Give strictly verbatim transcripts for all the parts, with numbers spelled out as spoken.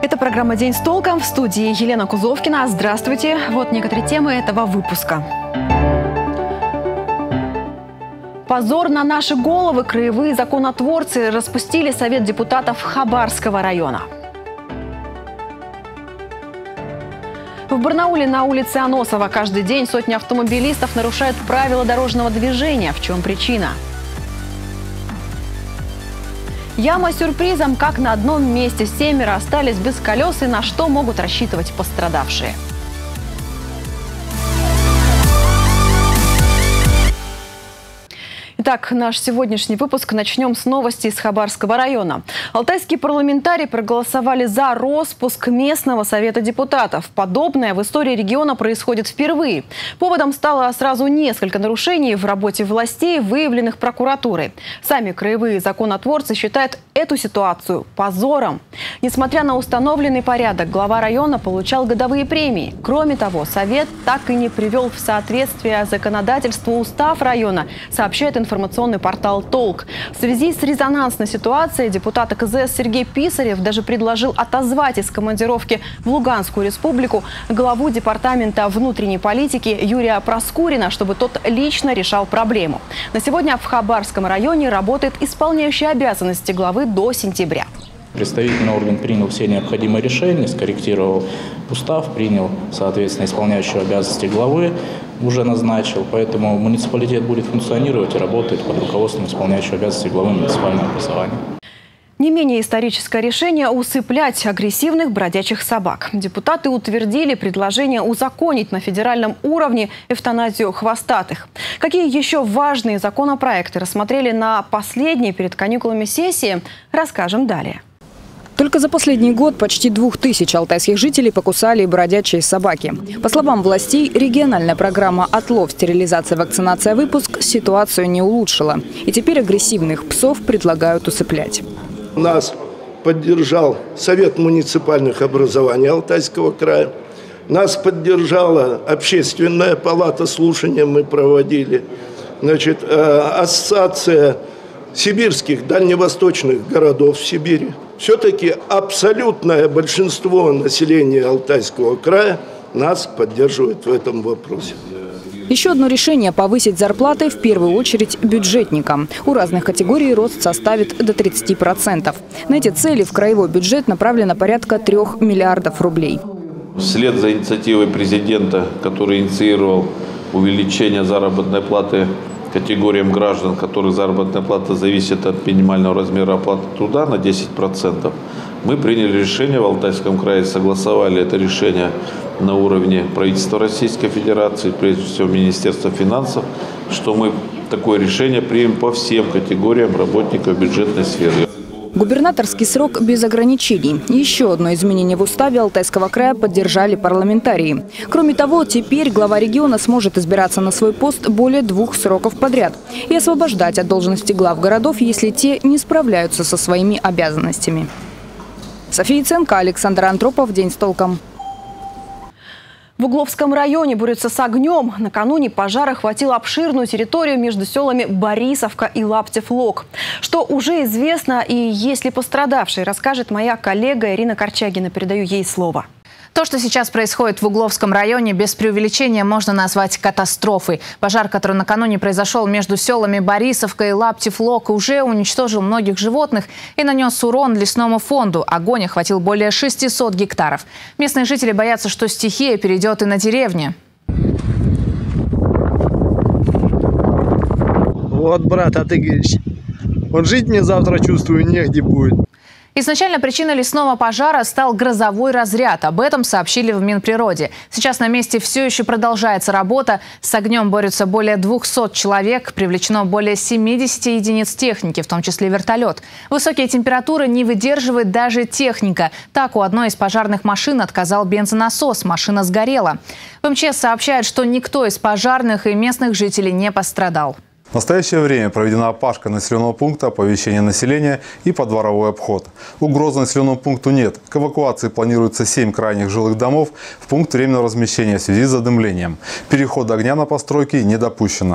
Это программа «День с толком», в студии Елена Кузовкина. Здравствуйте. Вот некоторые темы этого выпуска. Позор на наши головы. Краевые законотворцы распустили Совет депутатов Хабарского района. В Барнауле на улице Аносова каждый день сотни автомобилистов нарушают правила дорожного движения. В чем причина? Яма сюрпризом, как на одном месте семеро остались без колес и на что могут рассчитывать пострадавшие. Итак, наш сегодняшний выпуск начнем с новости из Хабарского района. Алтайские парламентарии проголосовали за распуск местного совета депутатов. Подобное в истории региона происходит впервые. Поводом стало сразу несколько нарушений в работе властей, выявленных прокуратурой. Сами краевые законотворцы считают эту ситуацию позором. Несмотря на установленный порядок, глава района получал годовые премии. Кроме того, совет так и не привел в соответствие законодательству устав района, сообщает информация. Информационный портал «Толк». В связи с резонансной ситуацией депутат КЗС Сергей Писарев даже предложил отозвать из командировки в Луганскую республику главу департамента внутренней политики Юрия Проскурина, чтобы тот лично решал проблему. На сегодня в Хабарском районе работает исполняющий обязанности главы до сентября. Представительный орган принял все необходимые решения, скорректировал устав, принял, соответственно, исполняющего обязанности главы, уже назначил. Поэтому муниципалитет будет функционировать и работать под руководством исполняющего обязанности главы муниципального образования. Не менее историческое решение – усыплять агрессивных бродячих собак. Депутаты утвердили предложение узаконить на федеральном уровне эвтаназию хвостатых. Какие еще важные законопроекты рассмотрели на последней перед каникулами сессии, расскажем далее. Только за последний год почти двух тысяч алтайских жителей покусали бродячие собаки. По словам властей, региональная программа «Отлов, стерилизация, вакцинация, выпуск» ситуацию не улучшила. И теперь агрессивных псов предлагают усыплять. Нас поддержал Совет муниципальных образований Алтайского края. Нас поддержала Общественная палата, слушания мы проводили. Значит, Ассоциация сибирских дальневосточных городов в Сибири. Все-таки абсолютное большинство населения Алтайского края нас поддерживает в этом вопросе. Еще одно решение – повысить зарплаты в первую очередь бюджетникам. У разных категорий рост составит до тридцати процентов. На эти цели в краевой бюджет направлено порядка трех миллиардов рублей. Вслед за инициативой президента, который инициировал увеличение заработной платы категориям граждан, которых заработная плата зависит от минимального размера оплаты труда на десять процентов, мы приняли решение в Алтайском крае, согласовали это решение на уровне правительства Российской Федерации, прежде всего Министерства финансов, что мы такое решение примем по всем категориям работников бюджетной сферы. Губернаторский срок без ограничений. Еще одно изменение в уставе Алтайского края поддержали парламентарии. Кроме того, теперь глава региона сможет избираться на свой пост более двух сроков подряд и освобождать от должности глав городов, если те не справляются со своими обязанностями. София Ценко, Александр Антропов. День с толком. В Угловском районе борются с огнем. Накануне пожар охватил обширную территорию между селами Борисовка и Лаптев-Лог. Что уже известно и есть ли пострадавшие, расскажет моя коллега Ирина Корчагина. Передаю ей слово. То, что сейчас происходит в Угловском районе, без преувеличения можно назвать катастрофой. Пожар, который накануне произошел между селами Борисовка и Лаптев-Лог, уже уничтожил многих животных и нанес урон лесному фонду. Огонь охватил более шестисот гектаров. Местные жители боятся, что стихия перейдет и на деревни. Вот, брат, а ты говоришь, вот жить мне завтра, чувствую, негде будет. Изначально причиной лесного пожара стал грозовой разряд. Об этом сообщили в Минприроде. Сейчас на месте все еще продолжается работа. С огнем борются более двухсот человек. Привлечено более семидесяти единиц техники, в том числе вертолет. Высокие температуры не выдерживает даже техника. Так, у одной из пожарных машин отказал бензонасос. Машина сгорела. В МЧС сообщают, что никто из пожарных и местных жителей не пострадал. В настоящее время проведена опашка населенного пункта, оповещение населения и подворовой обход. Угрозы населенному пункту нет. К эвакуации планируется семь крайних жилых домов в пункт временного размещения в связи с задымлением. Переход огня на постройки не допущено.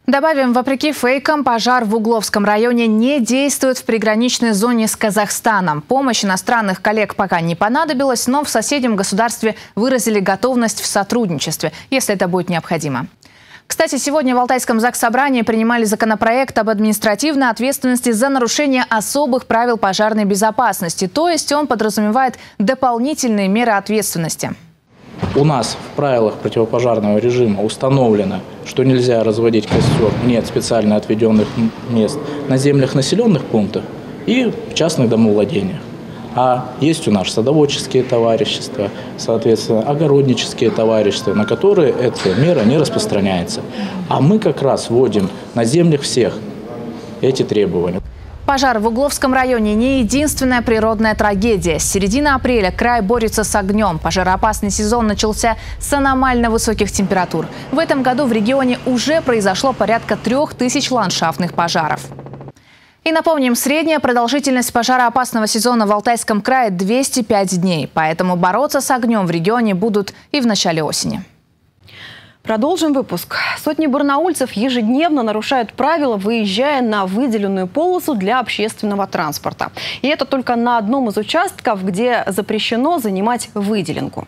Добавим, вопреки фейкам, пожар в Угловском районе не действует в приграничной зоне с Казахстаном. Помощь иностранных коллег пока не понадобилась, но в соседнем государстве выразили готовность в сотрудничестве, если это будет необходимо. Кстати, сегодня в Алтайском Заксобрании принимали законопроект об административной ответственности за нарушение особых правил пожарной безопасности. То есть он подразумевает дополнительные меры ответственности. У нас в правилах противопожарного режима установлено, что нельзя разводить костер, нет специально отведенных мест на землях населенных пунктов и в частных домовладениях. А есть у нас садоводческие товарищества, соответственно, огороднические товарищества, на которые эта мера не распространяется. А мы как раз вводим на землях всех эти требования. Пожар в Угловском районе не единственная природная трагедия. С середины апреля край борется с огнем. Пожароопасный сезон начался с аномально высоких температур. В этом году в регионе уже произошло порядка трех тысяч ландшафтных пожаров. И напомним, средняя продолжительность пожароопасного сезона в Алтайском крае двести пять дней. Поэтому бороться с огнем в регионе будут и в начале осени. Продолжим выпуск. Сотни барнаульцев ежедневно нарушают правила, выезжая на выделенную полосу для общественного транспорта. И это только на одном из участков, где запрещено занимать выделенку.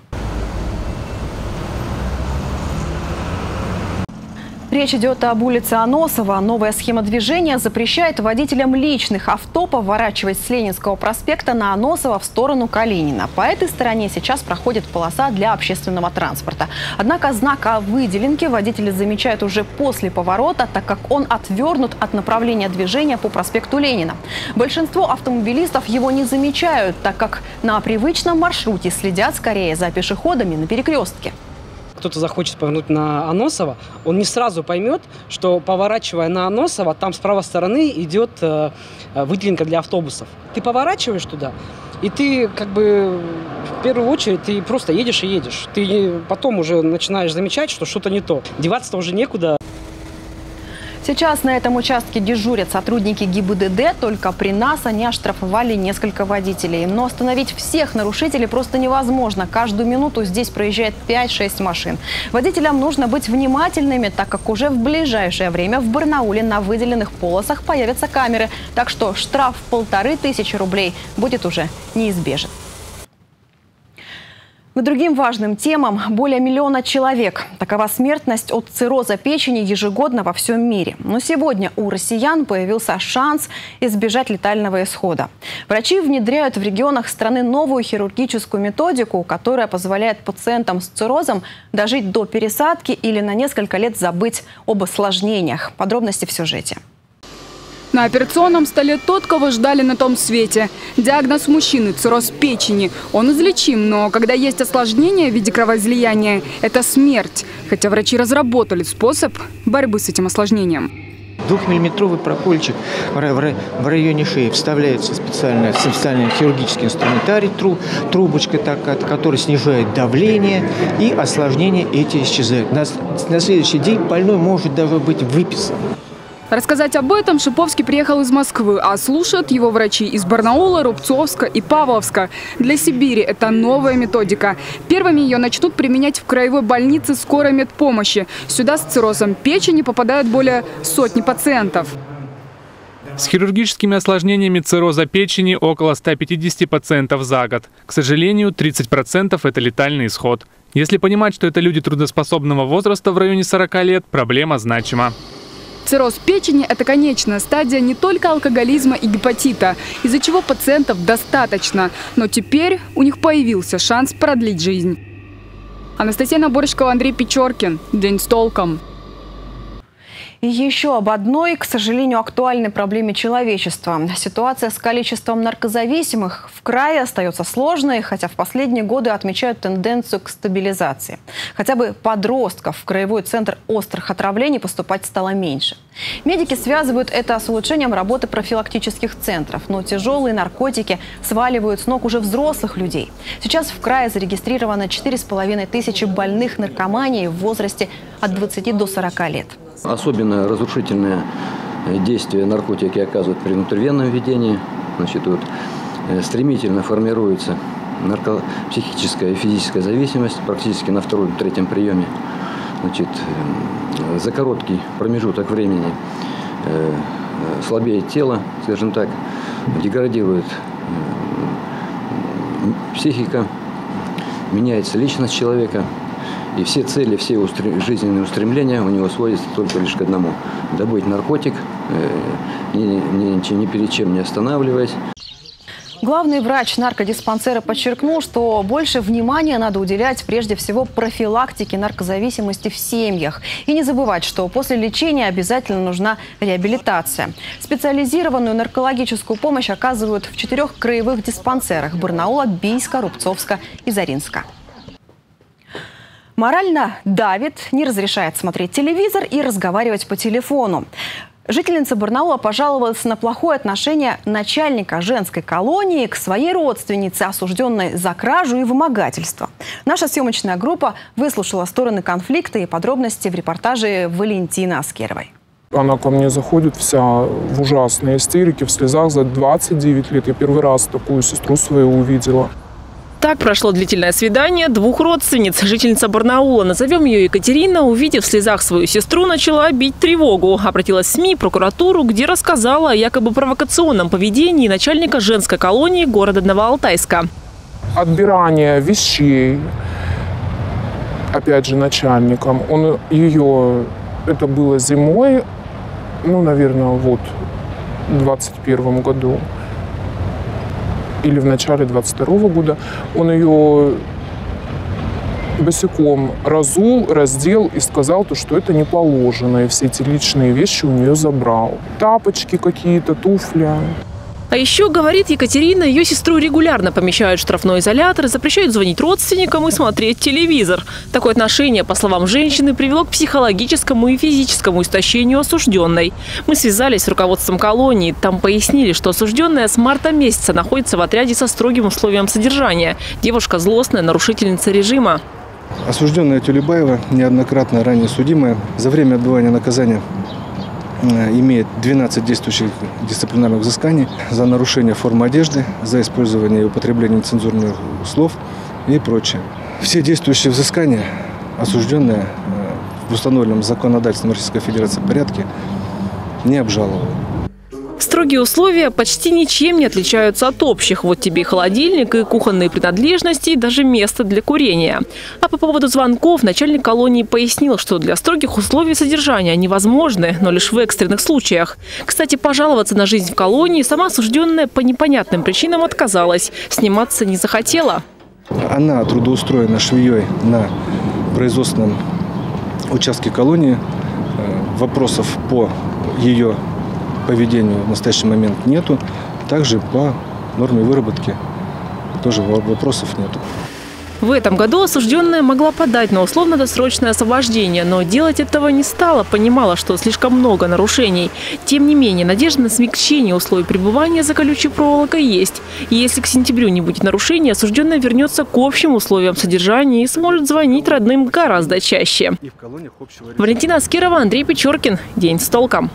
Речь идет об улице Аносова. Новая схема движения запрещает водителям личных авто поворачивать с Ленинского проспекта на Аносова в сторону Калинина. По этой стороне сейчас проходит полоса для общественного транспорта. Однако знак о выделенке водители замечают уже после поворота, так как он отвернут от направления движения по проспекту Ленина. Большинство автомобилистов его не замечают, так как на привычном маршруте следят скорее за пешеходами на перекрестке. Кто-то захочет повернуть на Аносова, он не сразу поймет, что, поворачивая на Аносова, там с правой стороны идет э, выделенка для автобусов. Ты поворачиваешь туда, и ты как бы в первую очередь ты просто едешь и едешь. Ты потом уже начинаешь замечать, что что-то не то. Деваться-то уже некуда. Сейчас на этом участке дежурят сотрудники ГИБДД. Только при нас они оштрафовали несколько водителей. Но остановить всех нарушителей просто невозможно. Каждую минуту здесь проезжает пять-шесть машин. Водителям нужно быть внимательными, так как уже в ближайшее время в Барнауле на выделенных полосах появятся камеры. Так что штраф в полторы тысячи рублей будет уже неизбежен. К другим важным темам. Более миллиона человек. Такова смертность от цирроза печени ежегодно во всем мире. Но сегодня у россиян появился шанс избежать летального исхода. Врачи внедряют в регионах страны новую хирургическую методику, которая позволяет пациентам с циррозом дожить до пересадки или на несколько лет забыть об осложнениях. Подробности в сюжете. На операционном столе тот, кого ждали на том свете. Диагноз мужчины – цирроз печени. Он излечим, но когда есть осложнения в виде кровоизлияния – это смерть. Хотя врачи разработали способ борьбы с этим осложнением. Двухмиллиметровый прокольчик в районе шеи вставляется специально, специальный хирургический инструментарий, трубочка, такая, которая снижает давление, и осложнения эти исчезают. На, на следующий день больной может даже быть выписан. Рассказать об этом Шиповский приехал из Москвы, а слушают его врачи из Барнаула, Рубцовска и Павловска. Для Сибири это новая методика. Первыми ее начнут применять в краевой больнице скорой медпомощи. Сюда с циррозом печени попадают более сотни пациентов. С хирургическими осложнениями цирроза печени около ста пятидесяти пациентов за год. К сожалению, тридцать процентов – это летальный исход. Если понимать, что это люди трудоспособного возраста в районе сорока лет, проблема значима. Цирроз печени – это конечная стадия не только алкоголизма и гепатита, из-за чего пациентов достаточно. Но теперь у них появился шанс продлить жизнь. Анастасия Наборщикова, Андрей Печоркин. День с толком. И еще об одной, к сожалению, актуальной проблеме человечества. Ситуация с количеством наркозависимых в крае остается сложной, хотя в последние годы отмечают тенденцию к стабилизации. Хотя бы подростков в краевой центр острых отравлений поступать стало меньше. Медики связывают это с улучшением работы профилактических центров, но тяжелые наркотики сваливают с ног уже взрослых людей. Сейчас в крае зарегистрировано четыре с половиной тысячи больных наркоманией в возрасте от двадцати до сорока лет. Особенно разрушительное действие наркотики оказывают при внутривенном введении. Значит, вот, стремительно формируется нарко... психическая и физическая зависимость практически на втором-третьем приеме. значит, за короткий промежуток времени слабеет тело, скажем так, деградирует психика, меняется личность человека, и все цели, все устр... жизненные устремления у него сводятся только лишь к одному – добыть наркотик, ни, ни, ни перед чем не останавливаясь. Главный врач наркодиспансера подчеркнул, что больше внимания надо уделять прежде всего профилактике наркозависимости в семьях. И не забывать, что после лечения обязательно нужна реабилитация. Специализированную наркологическую помощь оказывают в четырех краевых диспансерах – Барнаула, Бийска, Рубцовска и Заринска. Морально давит, не разрешает смотреть телевизор и разговаривать по телефону. Жительница Барнаула пожаловалась на плохое отношение начальника женской колонии к своей родственнице, осужденной за кражу и вымогательство. Наша съемочная группа выслушала стороны конфликта и подробности в репортаже Валентины Аскеровой. Она ко мне заходит вся в ужасной истерике, в слезах. За двадцать девять лет я первый раз такую сестру свою увидела. Так прошло длительное свидание двух родственниц. Жительница Барнаула, назовем ее Екатерина, увидев в слезах свою сестру, начала бить тревогу. Обратилась в СМИ, прокуратуру, где рассказала о якобы провокационном поведении начальника женской колонии города Новоалтайска. Отбирание вещей, опять же, начальником. Он ее, это было зимой, ну, наверное, вот, в двадцать первом году. Или в начале двадцать второго года, он ее босиком разул, раздел и сказал, то, что это не положено. И все эти личные вещи у нее забрал. Тапочки какие-то, туфли. А еще, говорит Екатерина, ее сестру регулярно помещают в штрафной изолятор, запрещают звонить родственникам и смотреть телевизор. Такое отношение, по словам женщины, привело к психологическому и физическому истощению осужденной. Мы связались с руководством колонии. Там пояснили, что осужденная с марта месяца находится в отряде со строгим условием содержания. Девушка злостная, нарушительница режима. Осужденная Тюлебаева, неоднократно ранее судимая, за время отбывания наказания имеет двенадцать действующих дисциплинарных взысканий за нарушение формы одежды, за использование и употребление нецензурных слов и прочее. Все действующие взыскания осужденная в установленном законодательством Российской Федерации порядке не обжаловала. Строгие условия почти ничем не отличаются от общих. Вот тебе и холодильник, и кухонные принадлежности, и даже место для курения. А по поводу звонков начальник колонии пояснил, что для строгих условий содержания они возможны, но лишь в экстренных случаях. Кстати, пожаловаться на жизнь в колонии сама осужденная по непонятным причинам отказалась. Сниматься не захотела. Она трудоустроена швеей на производственном участке колонии. Вопросов по ее поведению в настоящий момент нету. Также по норме выработки тоже вопросов нету. В этом году осужденная могла подать на условно-досрочное освобождение, но делать этого не стала, понимала, что слишком много нарушений. Тем не менее, надежда на смягчение условий пребывания за колючей проволокой есть. И если к сентябрю не будет нарушений, осужденная вернется к общим условиям содержания и сможет звонить родным гораздо чаще. Валентина Аскерова, Андрей Печоркин. День с толком.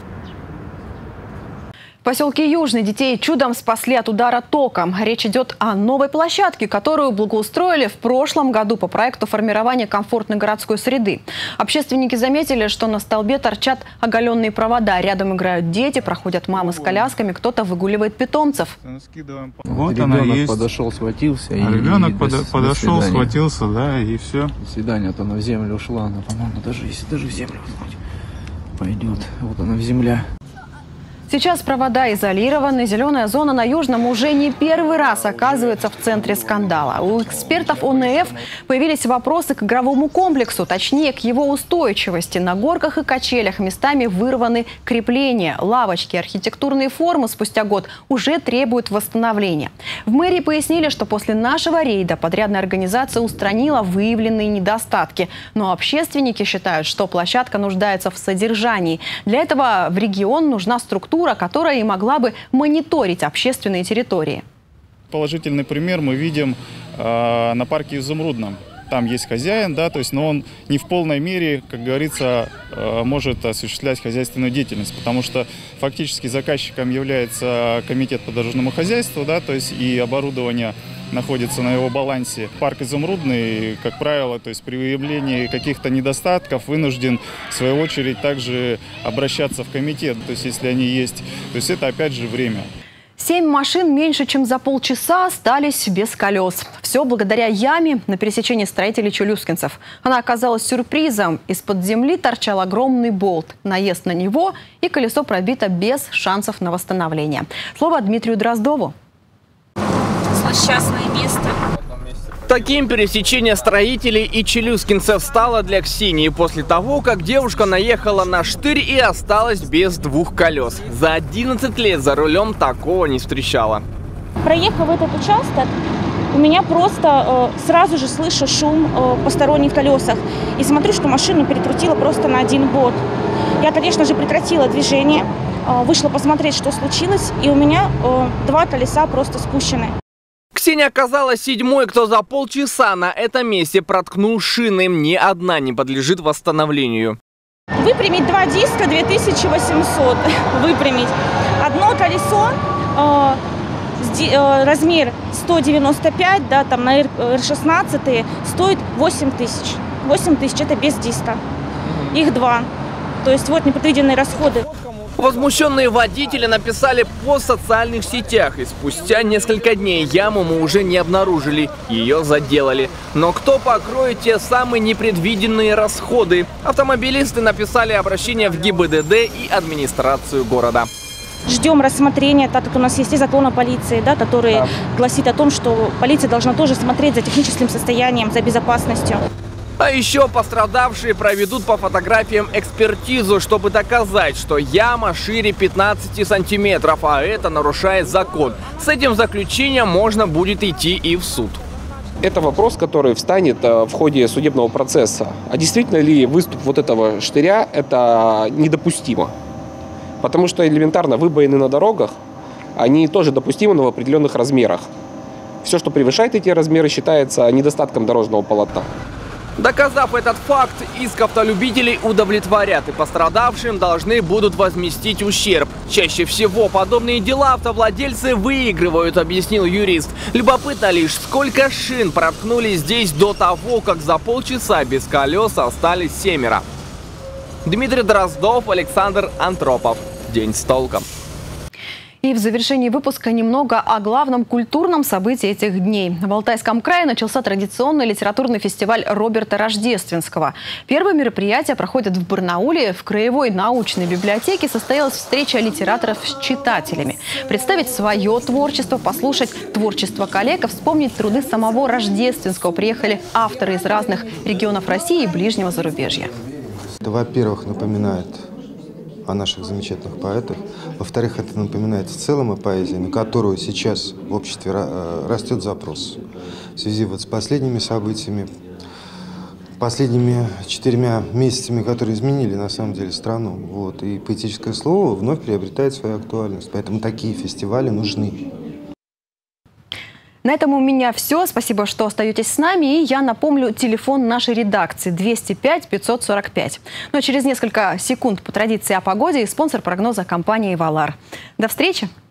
В поселке Южный детей чудом спасли от удара током. Речь идет о новой площадке, которую благоустроили в прошлом году по проекту формирования комфортной городской среды. Общественники заметили, что на столбе торчат оголенные провода. Рядом играют дети, проходят мамы с колясками, кто-то выгуливает питомцев. Вот она есть. Подошел, схватился. А и ребенок подо до, подошел, до схватился, да, и все. До свидания. Вот она в землю ушла. Она, по-моему, даже если даже в землю пойдет. Вот она в земля. Сейчас провода изолированы. Зеленая зона на Южном уже не первый раз оказывается в центре скандала. У экспертов О Н Ф появились вопросы к игровому комплексу, точнее, к его устойчивости. На горках и качелях местами вырваны крепления. Лавочки, архитектурные формы спустя год уже требуют восстановления. В мэрии пояснили, что после нашего рейда подрядная организация устранила выявленные недостатки. Но общественники считают, что площадка нуждается в содержании. Для этого в регион нужна структура, которая и могла бы мониторить общественные территории. Положительный пример мы видим э, на парке Изумрудном. там есть хозяин, да, то есть, но он не в полной мере, как говорится, может осуществлять хозяйственную деятельность, потому что фактически заказчиком является комитет по дорожному хозяйству, да, то есть и оборудование находится на его балансе. Парк «Изумрудный», как правило, то есть при выявлении каких-то недостатков вынужден, в свою очередь, также обращаться в комитет, то есть если они есть. То есть это, опять же, время. Семь машин меньше, чем за полчаса остались без колес. Все благодаря яме на пересечении строителей челюскинцев. Она оказалась сюрпризом. Из-под земли торчал огромный болт. Наезд на него, и колесо пробито без шансов на восстановление. Слово Дмитрию Дроздову. Злосчастное место. Таким пересечение строителей и челюскинцев стало для Ксении после того, как девушка наехала на штырь и осталась без двух колес. За одиннадцать лет за рулем такого не встречала. Проехав этот участок, у меня просто э, сразу же слышу шум э, посторонних колесах. И смотрю, что машину перекрутила просто на один бок. Я, конечно же, прекратила движение, э, вышла посмотреть, что случилось, и у меня э, два колеса просто спущены. Ксения оказалась седьмой, кто за полчаса на этом месте проткнул шины. Ни одна не подлежит восстановлению. Выпрямить два диска две тысячи восемьсот. Выпрямить. Одно колесо, э, э, размер сто девяносто пять, да, там на эр шестнадцать, стоит восемь тысяч. восемь тысяч это без диска. Их два. То есть вот непредвиденные расходы. Возмущенные водители написали по социальных сетях, и спустя несколько дней яму мы уже не обнаружили, ее заделали. Но кто покроет те самые непредвиденные расходы? Автомобилисты написали обращение в ГИБДД и администрацию города. Ждем рассмотрения, так как у нас есть и закон о полиции, да, который да. гласит о том, что полиция должна тоже смотреть за техническим состоянием, за безопасностью. А еще пострадавшие проведут по фотографиям экспертизу, чтобы доказать, что яма шире пятнадцати сантиметров, а это нарушает закон. С этим заключением можно будет идти и в суд. Это вопрос, который встанет в ходе судебного процесса. А действительно ли выступ вот этого штыря – это недопустимо? Потому что элементарно выбоины на дорогах, они тоже допустимы, но в определенных размерах. Все, что превышает эти размеры, считается недостатком дорожного полотна. Доказав этот факт, иск автолюбителей удовлетворят, и пострадавшим должны будут возместить ущерб. Чаще всего подобные дела автовладельцы выигрывают, объяснил юрист. Любопытно лишь, сколько шин проткнули здесь до того, как за полчаса без колес остались семеро. Дмитрий Дроздов, Александр Антропов. День с толком. И в завершении выпуска немного о главном культурном событии этих дней. В Алтайском крае начался традиционный литературный фестиваль Роберта Рождественского. Первое мероприятие проходит в Барнауле. В Краевой научной библиотеке состоялась встреча литераторов с читателями. Представить свое творчество, послушать творчество коллег, вспомнить труды самого Рождественского. Приехали авторы из разных регионов России и ближнего зарубежья. Это, во-первых, напоминает о наших замечательных поэтах. Во-вторых, это напоминает в целом о поэзии, на которую сейчас в обществе растет запрос. В связи вот с последними событиями, последними четырьмя месяцами, которые изменили на самом деле страну. Вот, и поэтическое слово вновь приобретает свою актуальность. Поэтому такие фестивали нужны. На этом у меня все. Спасибо, что остаетесь с нами. И я напомню телефон нашей редакции двести пять пятьсот сорок пять. Но через несколько секунд по традиции о погоде и спонсор прогноза компании «Валар». До встречи!